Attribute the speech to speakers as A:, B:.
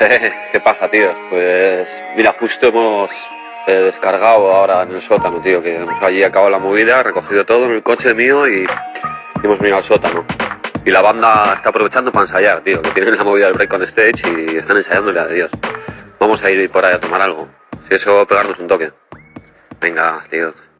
A: ¿Qué pasa, tíos? Pues mira, justo hemos descargado ahora en el sótano, tío, que hemos allí acabado la movida, recogido todo en el coche mío y hemos venido al sótano. Y la banda está aprovechando para ensayar, tío, que tienen la movida del break on stage y están ensayándole a Dios. Vamos a ir por ahí a tomar algo. Si eso, pegarnos un toque. Venga, tío.